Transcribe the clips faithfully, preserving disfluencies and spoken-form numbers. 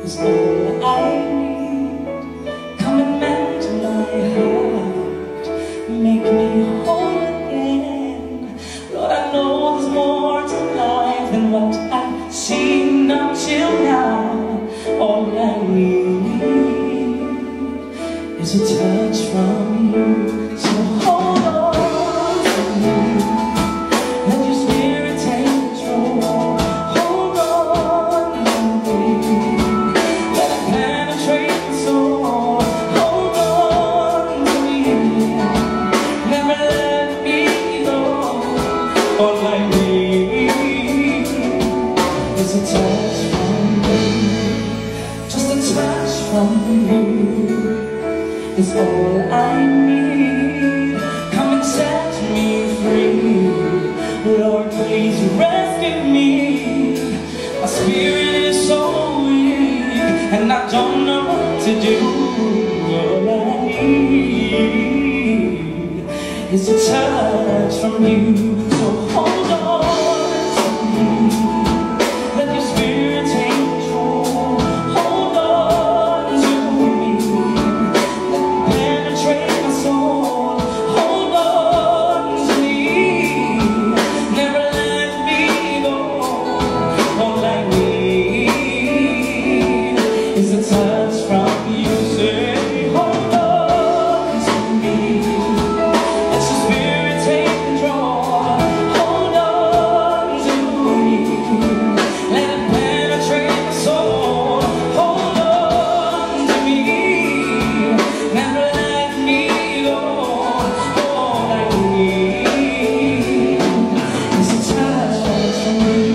is all I need. Come and melt my heart, make me whole again. Lord, I know there's more to life than what I've seen up till now. All I need is a touch from you. So hold on to me, let your spirit take control. Hold on to me, let it penetrate my soul. Hold on to me, never let me go. All I need is a touch from you. Just a touch from you is all I need. Come and set me free. Lord, please rescue me. My spirit is so weak and I don't know what to do. All I need is a touch from you. So hold on to me, let your spirit take control. Hold on to me, let it penetrate my soul. Hold on to me, never let me go. All I need is a touch from you. Say, hold on to me, let your spirit take control. Hold on to me, let it penetrate my soul. Hold on to me, never let me go. All I need is a touch from you.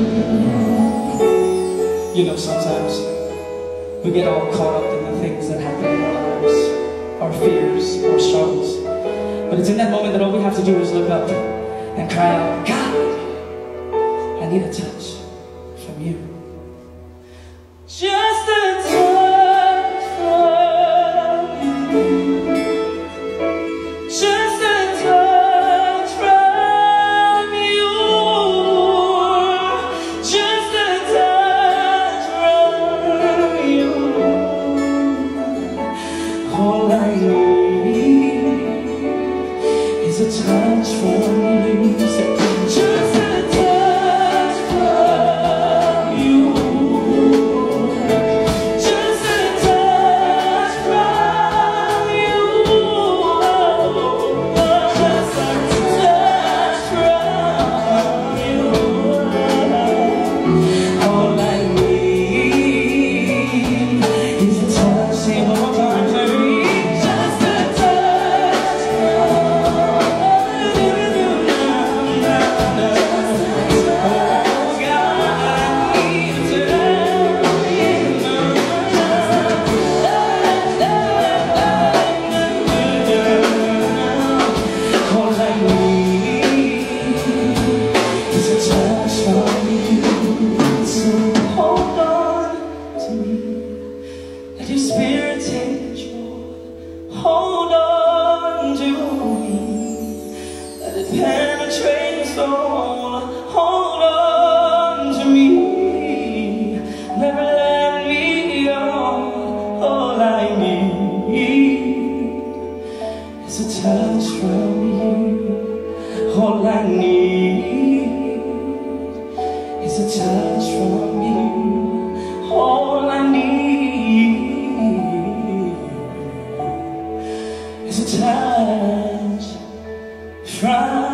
You know, sometimes we get all caught up in the things that happen in our lives, our fears, our struggles. But it's in that moment that all we have to do is look up and cry out, God, I need a touch from you. Just a touch from you. Just a touch from you. Just a touch from you. All I need is a touch from you. Say, just a touch from you. Just a touch from you. Just a touch from you. All I need is a touch. Say it one more time, baby. Just a touch from you. Oh God, I need a touch. All I need is a touch from you. So hold on to me, let your spirit take control. Hold on to me, let it penetrate my soul. Hold on to me, never let me go. All I need is a touch from you. All I need is a touch from you. All I need is a touch from